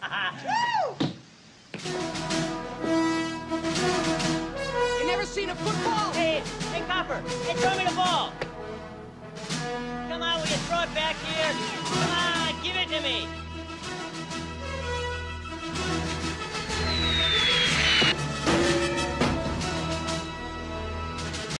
You never seen a football? Hey, Copper, hey, throw me the ball. Come on, will you throw it back here? Come on, give it to me.